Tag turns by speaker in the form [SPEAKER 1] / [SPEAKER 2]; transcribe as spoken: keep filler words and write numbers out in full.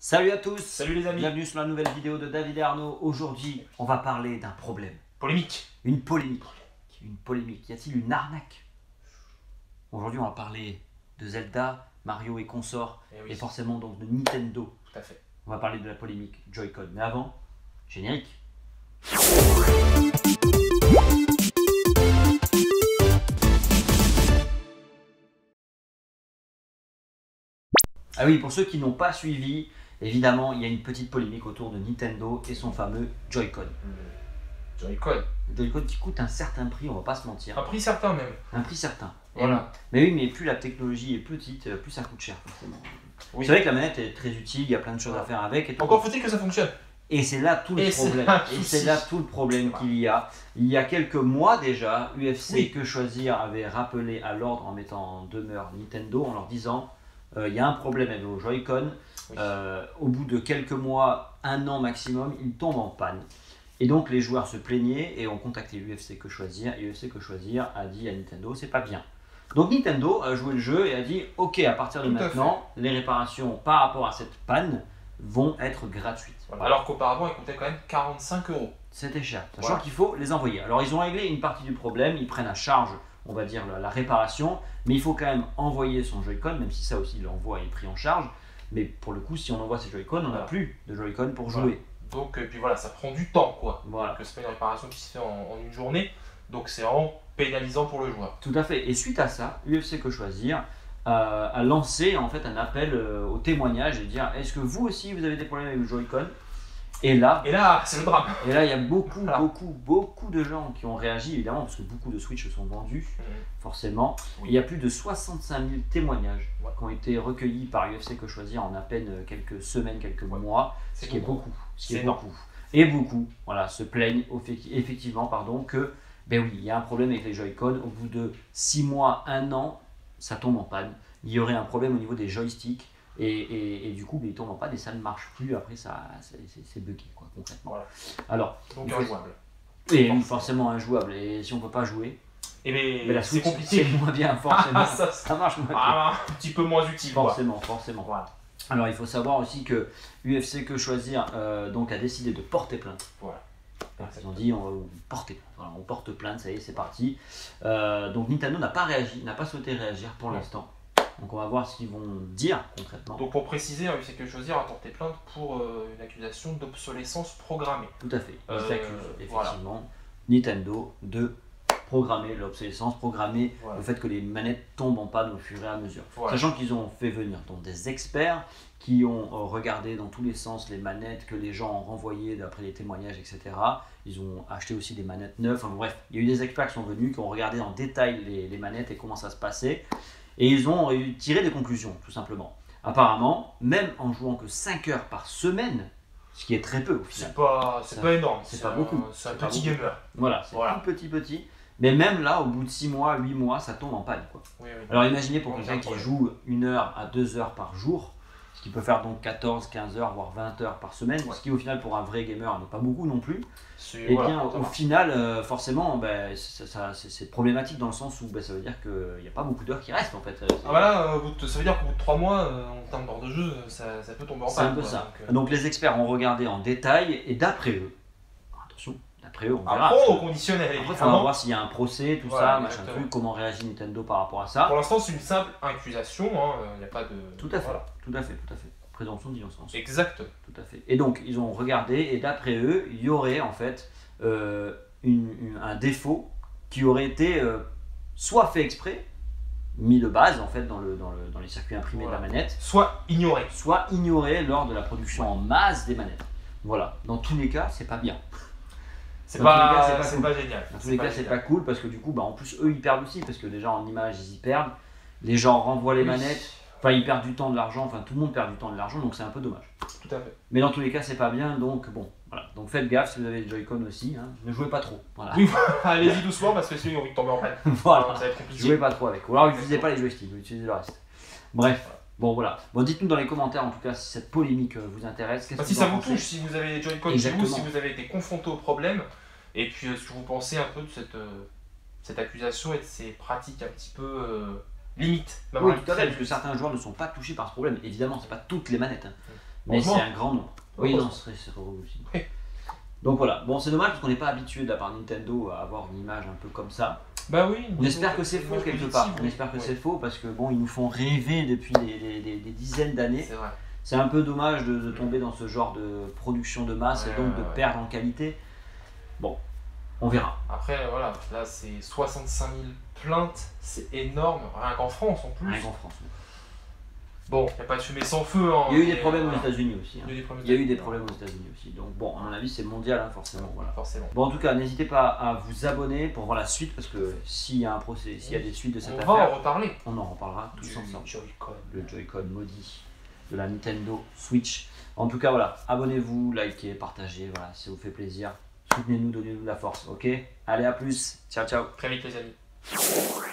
[SPEAKER 1] Salut à tous.
[SPEAKER 2] Salut les amis.
[SPEAKER 1] Bienvenue sur la nouvelle vidéo de David et Arnaud. Aujourd'hui, on va parler d'un problème.
[SPEAKER 2] Polémique.
[SPEAKER 1] Une polémique. Une polémique. Y a-t-il une arnaque? Aujourd'hui, on va parler de Zelda, Mario et consorts,
[SPEAKER 2] Eh oui.
[SPEAKER 1] et forcément donc de Nintendo.
[SPEAKER 2] Tout à fait.
[SPEAKER 1] On va parler de la polémique Joy-Con. Mais avant, générique. Ah oui, pour ceux qui n'ont pas suivi, évidemment, il y a une petite polémique autour de Nintendo et son fameux Joy-Con.
[SPEAKER 2] Le Joy-Con.
[SPEAKER 1] Le Joy-Con qui coûte un certain prix, on va pas se mentir.
[SPEAKER 2] Un prix certain même.
[SPEAKER 1] Un prix certain.
[SPEAKER 2] Voilà.
[SPEAKER 1] Mais oui, mais plus la technologie est petite, plus ça coûte cher forcément.
[SPEAKER 2] Oui.
[SPEAKER 1] C'est vrai que la manette est très utile, il y a plein de choses à faire avec. Et tout.
[SPEAKER 2] Encore faut-il que ça fonctionne.
[SPEAKER 1] Et c'est là tout le
[SPEAKER 2] Et c'est
[SPEAKER 1] problème.
[SPEAKER 2] là le
[SPEAKER 1] Et
[SPEAKER 2] souci.
[SPEAKER 1] c'est là tout le problème
[SPEAKER 2] Voilà.
[SPEAKER 1] qu'il y a. Il y a quelques mois déjà, U F C
[SPEAKER 2] Oui.
[SPEAKER 1] Que Choisir avait rappelé à l'ordre en mettant en demeure Nintendo en leur disant euh, il y a un problème avec vos Joy-Con.
[SPEAKER 2] Oui.
[SPEAKER 1] Euh, au bout de quelques mois, un an maximum, ils tombent en panne. Et donc les joueurs se plaignaient et ont contacté U F C Que Choisir. Et U F C Que Choisir a dit à Nintendo c'est pas bien. Donc Nintendo a joué le jeu et a dit ok, à partir de
[SPEAKER 2] Tout à
[SPEAKER 1] maintenant, les réparations par rapport à cette panne vont être gratuites.
[SPEAKER 2] Voilà. Alors qu'auparavant, il coûtait quand même quarante-cinq euros.
[SPEAKER 1] C'était cher, sachant
[SPEAKER 2] Voilà.
[SPEAKER 1] qu'il faut les envoyer. Alors ils ont réglé une partie du problème, ils prennent à charge, on va dire, la, la réparation, mais il faut quand même envoyer son Joy-Con, même si ça aussi l'envoi est pris en charge. Mais pour le coup, si on envoie ses Joy-Con, on n'a
[SPEAKER 2] Voilà.
[SPEAKER 1] plus de Joy-Con pour
[SPEAKER 2] Voilà.
[SPEAKER 1] jouer.
[SPEAKER 2] Donc, et puis voilà, ça prend du temps quoi.
[SPEAKER 1] Voilà.
[SPEAKER 2] Donc c'est pas une réparation qui se fait en, en une journée. Donc c'est vraiment pénalisant pour le joueur.
[SPEAKER 1] Tout à fait. Et suite à ça, U F C Que Choisir euh, a lancé en fait un appel euh, au témoignage et dire est-ce que vous aussi vous avez des problèmes avec le Joy-Con? Et là,
[SPEAKER 2] Et là, c'est le drame.
[SPEAKER 1] et là, il y a beaucoup,
[SPEAKER 2] Voilà.
[SPEAKER 1] beaucoup, beaucoup de gens qui ont réagi, évidemment, parce que beaucoup de Switch sont vendus, forcément.
[SPEAKER 2] Oui.
[SPEAKER 1] Il y a plus de soixante-cinq mille témoignages
[SPEAKER 2] Ouais.
[SPEAKER 1] qui ont été recueillis par U F C Que Choisir en à peine quelques semaines, quelques
[SPEAKER 2] Ouais.
[SPEAKER 1] mois, ce
[SPEAKER 2] C'est
[SPEAKER 1] qui est
[SPEAKER 2] beaucoup.
[SPEAKER 1] beaucoup. Ce qui
[SPEAKER 2] C'est
[SPEAKER 1] est
[SPEAKER 2] énorme.
[SPEAKER 1] beaucoup. Et beaucoup, voilà, se plaignent effectivement, pardon, que, ben oui, il y a un problème avec les Joy-Con. Au bout de six mois, un an, ça tombe en panne. Il y aurait un problème au niveau des joysticks. Et, et, et du coup, ben, ils tombent en panne et ça ne marche plus. Après, ça, c'est, c'est, c'est buggé, quoi, concrètement.
[SPEAKER 2] Voilà.
[SPEAKER 1] Alors,
[SPEAKER 2] Donc
[SPEAKER 1] il faut-
[SPEAKER 2] injouable.
[SPEAKER 1] et
[SPEAKER 2] Forcément.
[SPEAKER 1] forcément injouable. Et si on peut pas jouer,
[SPEAKER 2] Et mais,
[SPEAKER 1] mais la
[SPEAKER 2] c'est
[SPEAKER 1] Switch,
[SPEAKER 2] compliqué.
[SPEAKER 1] c'est moins bien, forcément.
[SPEAKER 2] Ah, ça,
[SPEAKER 1] ça marche moins bien.
[SPEAKER 2] Ah, un petit peu moins utile quoi.
[SPEAKER 1] Forcément, forcément.
[SPEAKER 2] Voilà.
[SPEAKER 1] Alors, il faut savoir aussi que U F C Que Choisir euh, donc, a décidé de porter plainte.
[SPEAKER 2] Voilà.
[SPEAKER 1] Ils ont dit on va porter plainte. Voilà, on porte plainte, ça y est, c'est parti. Euh, donc Nintendo n'a pas réagi, n'a pas souhaité réagir pour
[SPEAKER 2] Ouais.
[SPEAKER 1] l'instant. Donc on va voir ce qu'ils vont dire concrètement.
[SPEAKER 2] Donc pour préciser, U F C Que Choisir a porté plainte pour euh, une accusation d'obsolescence programmée.
[SPEAKER 1] Tout à fait. Ils
[SPEAKER 2] Euh,
[SPEAKER 1] accusent
[SPEAKER 2] voilà.
[SPEAKER 1] effectivement Nintendo de programmer l'obsolescence, programmer
[SPEAKER 2] Voilà.
[SPEAKER 1] le fait que les manettes tombent en panne au fur et à mesure.
[SPEAKER 2] Voilà.
[SPEAKER 1] Sachant qu'ils ont fait venir donc, des experts qui ont euh, regardé dans tous les sens les manettes que les gens ont renvoyées d'après les témoignages, et cetera. Ils ont acheté aussi des manettes neuves. Enfin, bref, il y a eu des experts qui sont venus, qui ont regardé en détail les, les manettes et comment ça se passait. Et ils ont euh, tiré des conclusions, tout simplement. Apparemment, même en jouant que cinq heures par semaine, ce qui est très peu au final.
[SPEAKER 2] C'est pas, c'est
[SPEAKER 1] Ça-
[SPEAKER 2] pas énorme.
[SPEAKER 1] c'est pas
[SPEAKER 2] un-
[SPEAKER 1] beaucoup.
[SPEAKER 2] C'est un
[SPEAKER 1] C'est pas
[SPEAKER 2] petit
[SPEAKER 1] beaucoup.
[SPEAKER 2] gamer.
[SPEAKER 1] Voilà, c'est
[SPEAKER 2] Voilà.
[SPEAKER 1] tout petit petit. Mais même là, au bout de six mois, huit mois, ça tombe en panne, quoi.
[SPEAKER 2] Oui, oui.
[SPEAKER 1] Alors imaginez pour
[SPEAKER 2] On
[SPEAKER 1] quelqu'un
[SPEAKER 2] a un
[SPEAKER 1] qui
[SPEAKER 2] problème.
[SPEAKER 1] joue une heure à deux heures par jour, ce qui peut faire donc quatorze, quinze heures, voire vingt heures par semaine,
[SPEAKER 2] Ouais.
[SPEAKER 1] ce qui au final pour un vrai gamer n'est pas beaucoup non plus.
[SPEAKER 2] C'est-
[SPEAKER 1] Et
[SPEAKER 2] voilà,
[SPEAKER 1] bien
[SPEAKER 2] ça
[SPEAKER 1] au
[SPEAKER 2] marche.
[SPEAKER 1] final, euh, forcément, ben, ça- ça- c'est c'est problématique dans le sens où ben, ça veut dire qu'il n'y a pas beaucoup d'heures qui restent en fait. C'est-
[SPEAKER 2] Ah voilà, euh, au bout de- ça veut dire qu'au bout de trois mois, euh, en termes d'heure de jeu, ça, ça peut tomber en
[SPEAKER 1] C'est
[SPEAKER 2] panne.
[SPEAKER 1] un peu
[SPEAKER 2] quoi.
[SPEAKER 1] ça.
[SPEAKER 2] Donc, euh,
[SPEAKER 1] Donc les experts ont regardé en détail et d'après eux, attention, d'après eux, on verra.
[SPEAKER 2] Après,
[SPEAKER 1] parce
[SPEAKER 2] au
[SPEAKER 1] que-
[SPEAKER 2] conditionnel,
[SPEAKER 1] Après, il faudra
[SPEAKER 2] évidemment.
[SPEAKER 1] voir s'il y a un procès, tout
[SPEAKER 2] Voilà,
[SPEAKER 1] ça, machin
[SPEAKER 2] exactement.
[SPEAKER 1] truc, comment réagit Nintendo par rapport à ça.
[SPEAKER 2] Pour l'instant, c'est une simple accusation. Il n'y a pas de.
[SPEAKER 1] Tout à fait,
[SPEAKER 2] Voilà.
[SPEAKER 1] tout à fait, tout à fait. Présomption d'innocence.
[SPEAKER 2] Exact.
[SPEAKER 1] Tout à fait. Et donc, ils ont regardé, et d'après eux, il y aurait en fait euh, une- une- un défaut qui aurait été euh, soit fait exprès, mis de base en fait dans, le, dans, le, dans les circuits imprimés
[SPEAKER 2] Voilà.
[SPEAKER 1] de la manette,
[SPEAKER 2] Soit ignoré.
[SPEAKER 1] soit ignoré lors de la production en masse des manettes. Voilà. Dans tous les cas, c'est pas bien.
[SPEAKER 2] C'est
[SPEAKER 1] Dans tous les cas,
[SPEAKER 2] pas,
[SPEAKER 1] c'est pas
[SPEAKER 2] c'est
[SPEAKER 1] cool.
[SPEAKER 2] pas génial.
[SPEAKER 1] Dans tous les cas, c'est
[SPEAKER 2] génial.
[SPEAKER 1] pas cool parce que du coup, bah, en plus, eux, ils perdent aussi parce que déjà en image, ils y perdent. Les gens renvoient les
[SPEAKER 2] Oui.
[SPEAKER 1] manettes. Enfin, ils perdent du temps, de l'argent. Enfin, tout le monde perd du temps et de l'argent, donc c'est un peu dommage.
[SPEAKER 2] Tout à fait.
[SPEAKER 1] Mais dans tous les cas, c'est pas bien, donc bon, voilà. Donc faites gaffe si vous avez des Joy-Con aussi, hein. Ne jouez pas trop. Voilà.
[SPEAKER 2] Oui, allez-y doucement parce que sinon, ils ont envie de tomber en panne.
[SPEAKER 1] Voilà.
[SPEAKER 2] Ça va être compliqué.
[SPEAKER 1] Jouez pas trop avec. Ou alors n'utilisez pas les joysticks, vous utilisez le reste. Bref, bon voilà. Bon, dites-nous dans les commentaires en tout cas si cette polémique euh, vous intéresse. Qu'est-ce
[SPEAKER 2] Bah,
[SPEAKER 1] que
[SPEAKER 2] si
[SPEAKER 1] vous
[SPEAKER 2] ça
[SPEAKER 1] en
[SPEAKER 2] vous
[SPEAKER 1] pensez
[SPEAKER 2] touche, si vous avez des Joy-Con chez vous,
[SPEAKER 1] Exactement.
[SPEAKER 2] si vous avez été confronté au problème, et puis euh, ce que vous pensez un peu de cette, euh, cette accusation et de ces pratiques un petit peu euh, limites. Même
[SPEAKER 1] Oui,
[SPEAKER 2] un
[SPEAKER 1] tout à fait,
[SPEAKER 2] très
[SPEAKER 1] parce que certains joueurs ne sont pas touchés par ce problème. Évidemment, c'est pas toutes les manettes. Hein. Mais
[SPEAKER 2] Heureusement.
[SPEAKER 1] c'est un grand nombre. Oui,
[SPEAKER 2] Heureusement.
[SPEAKER 1] non, ce serait, ce serait relou aussi.
[SPEAKER 2] Oui.
[SPEAKER 1] Donc voilà, bon c'est dommage parce qu'on n'est pas habitué de la part de Nintendo à avoir une image un peu comme ça.
[SPEAKER 2] Bah oui.
[SPEAKER 1] On espère que c'est
[SPEAKER 2] une
[SPEAKER 1] faux
[SPEAKER 2] image
[SPEAKER 1] quelque
[SPEAKER 2] positive,
[SPEAKER 1] part. On
[SPEAKER 2] oui.
[SPEAKER 1] espère que
[SPEAKER 2] Ouais.
[SPEAKER 1] c'est faux parce que bon, ils nous font rêver depuis des, des- des- des dizaines d'années.
[SPEAKER 2] C'est vrai.
[SPEAKER 1] C'est un peu dommage de, de tomber dans ce genre de production de masse
[SPEAKER 2] Ouais,
[SPEAKER 1] et donc de
[SPEAKER 2] ouais, ouais.
[SPEAKER 1] perdre en qualité. Bon, on verra.
[SPEAKER 2] Après, voilà, là c'est soixante-cinq mille plaintes, c'est énorme, rien qu'en France en plus.
[SPEAKER 1] Rien qu'en France.
[SPEAKER 2] Bon, il n'y a pas de fumée sans feu. Hein,
[SPEAKER 1] Il y a eu
[SPEAKER 2] mais,
[SPEAKER 1] des problèmes
[SPEAKER 2] voilà.
[SPEAKER 1] aux États-Unis aussi. hein.
[SPEAKER 2] Il y a eu des problèmes.
[SPEAKER 1] Il y a eu des problèmes aux États-Unis aussi. Donc bon, à mon avis, c'est mondial hein, forcément. Voilà.
[SPEAKER 2] Forcément.
[SPEAKER 1] Bon, en tout cas, n'hésitez pas à vous abonner pour voir la suite parce que s'il y a un procès, s'il y a des suites de cette
[SPEAKER 2] On va
[SPEAKER 1] affaire,
[SPEAKER 2] en reparler.
[SPEAKER 1] on en reparlera tous
[SPEAKER 2] Du
[SPEAKER 1] ensemble.
[SPEAKER 2] Joy-Con.
[SPEAKER 1] Le Joy-Con maudit de la Nintendo Switch. En tout cas, voilà, abonnez-vous, likez, partagez, voilà, si ça vous fait plaisir. Soutenez-nous, donnez-nous de la force, ok? Allez, à plus. Ciao, ciao.
[SPEAKER 2] Très vite les amis.